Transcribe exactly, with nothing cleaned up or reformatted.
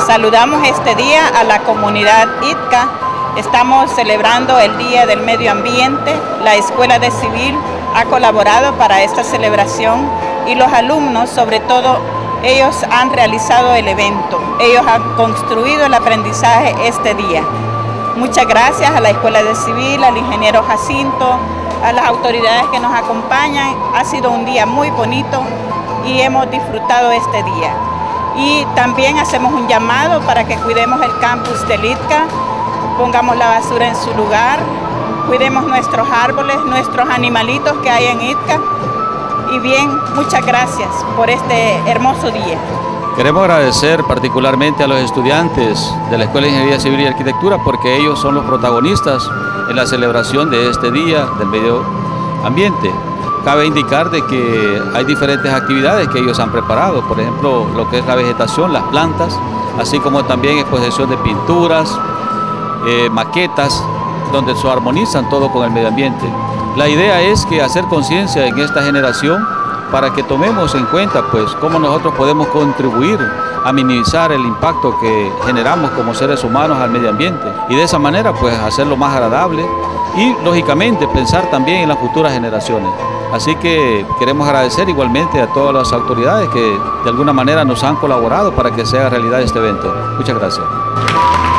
Saludamos este día a la comunidad Itka. Estamos celebrando el Día del Medio Ambiente. La Escuela de Civil ha colaborado para esta celebración y los alumnos, sobre todo, ellos han realizado el evento. Ellos han construido el aprendizaje este día. Muchas gracias a la Escuela de Civil, al ingeniero Jacinto, a las autoridades que nos acompañan. Ha sido un día muy bonito y hemos disfrutado este día. Y también hacemos un llamado para que cuidemos el campus del Itka, pongamos la basura en su lugar, cuidemos nuestros árboles, nuestros animalitos que hay en Itka. Y bien, muchas gracias por este hermoso día. Queremos agradecer particularmente a los estudiantes de la Escuela de Ingeniería Civil y Arquitectura porque ellos son los protagonistas en la celebración de este Día del Medio Ambiente. Cabe indicar de que hay diferentes actividades que ellos han preparado, por ejemplo, lo que es la vegetación, las plantas, así como también exposición de pinturas, eh, maquetas, donde se armonizan todo con el medio ambiente. La idea es que hacer conciencia en esta generación para que tomemos en cuenta pues cómo nosotros podemos contribuir a minimizar el impacto que generamos como seres humanos al medio ambiente y de esa manera pues hacerlo más agradable y lógicamente pensar también en las futuras generaciones. Así que queremos agradecer igualmente a todas las autoridades que de alguna manera nos han colaborado para que sea realidad este evento. Muchas gracias.